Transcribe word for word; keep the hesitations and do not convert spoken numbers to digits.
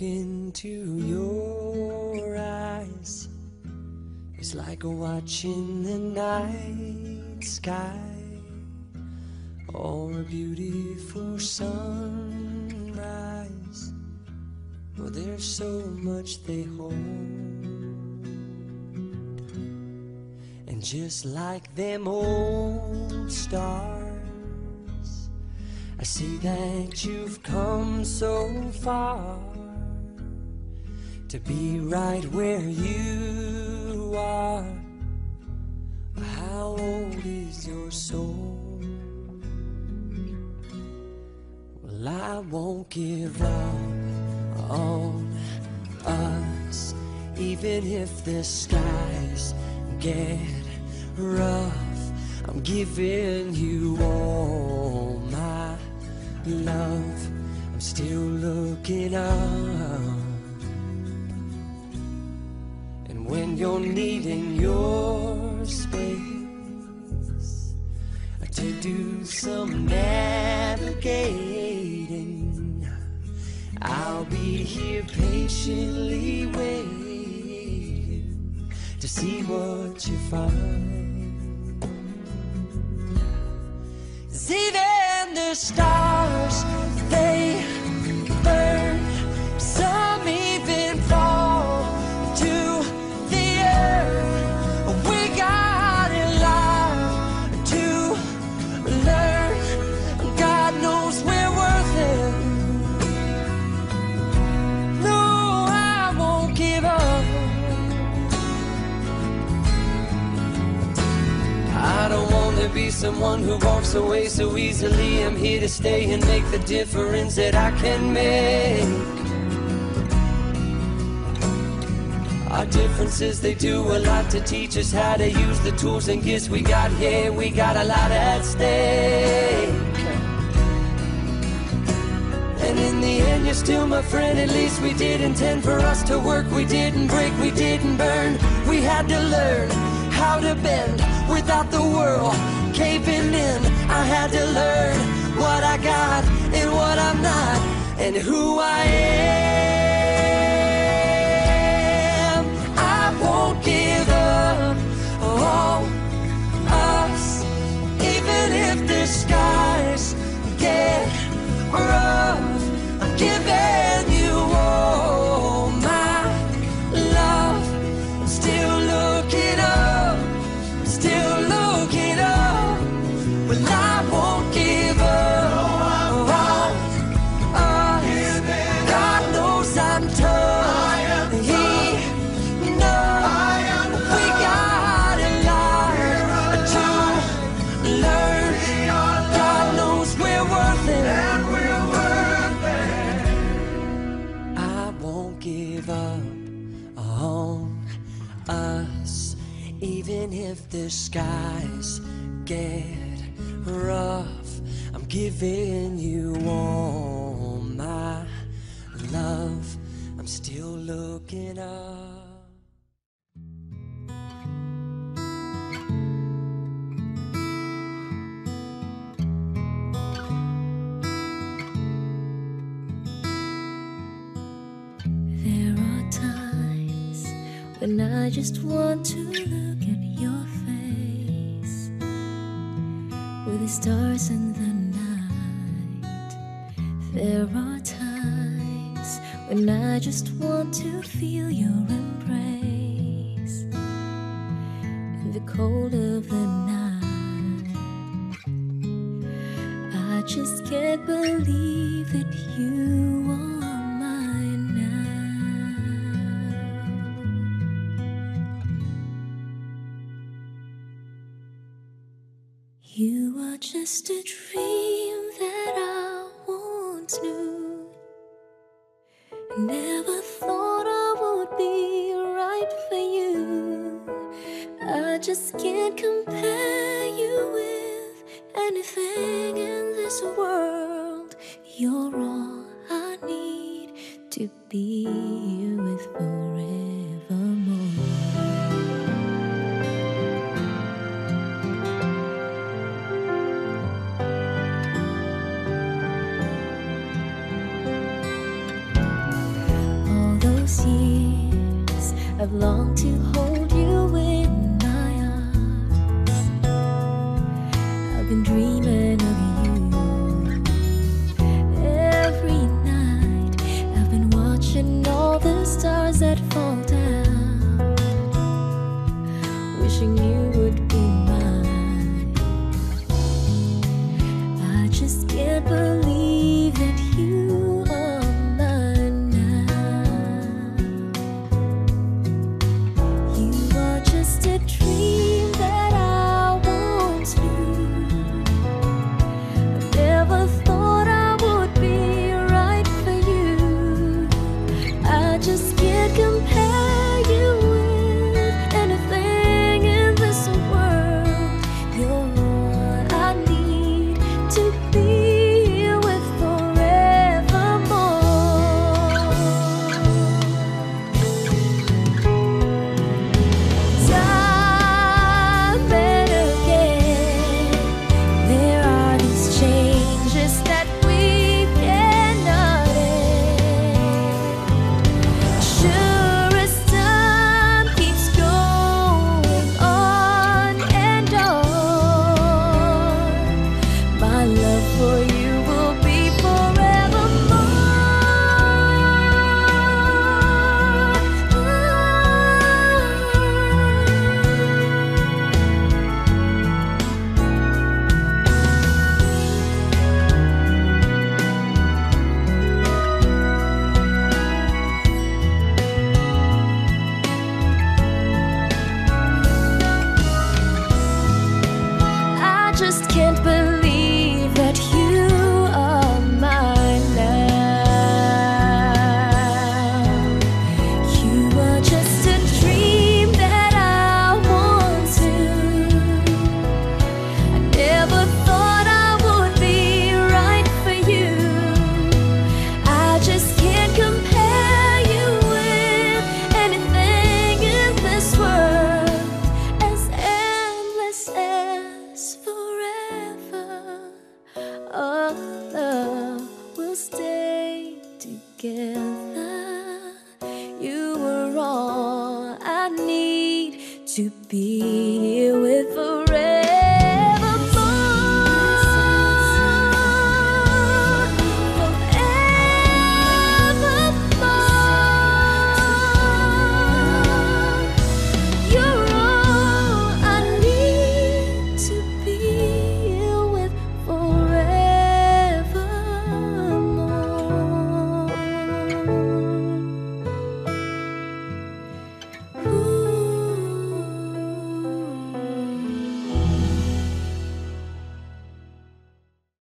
look into your eyes, it's like watching the night sky or a beautiful sunrise. Well, there's so much they hold, and just like them old stars, I see that you've come so far to be right where you are. How old is your soul? Well, I won't give up on us, even if the skies get rough. I'm giving you all my love. I'm still looking up, and when you're needing your space to do some navigating, I'll be here patiently waiting to see what you find. 'Cause even the stars, they burn, some even fall to the earth. We got a lot to learn. God knows we're worth it. No, I won't give up. I don't want to be someone who walks away so easily. I'm here to stay and make the difference that I can make. Our differences, they do a lot to teach us how to use the tools and gifts we got here. We got a lot at stake, and in the end you're still my friend. At least we did intend for us to work. We didn't break, we didn't burn. We had to learn how to bend without the world caving in. I had to learn what I got and what I'm not, and who I am. I won't give up on us, even if the skies get rough. I'm giving you all my love. I'm still looking up, still looking up. Well, I won't give up on us. God knows I'm tough. He knows we got a lot to learn. God knows we're worth it. I won't give up on us, even if the skies get rough. I'm giving you all my love. I'm still looking up. There are times when I just want to look at your face, with the stars in the night. There are times when I just want to feel your embrace in the cold of the night. I just can't believe that you are mine now. You are just a dream that I once knew. Never thought I would be right for you. I just can't compare you with anything in this world. You're all I need to be here with forevermore. I've longed to hold you in my arms. I've been dreaming of you every night. I've been watching all the stars that fall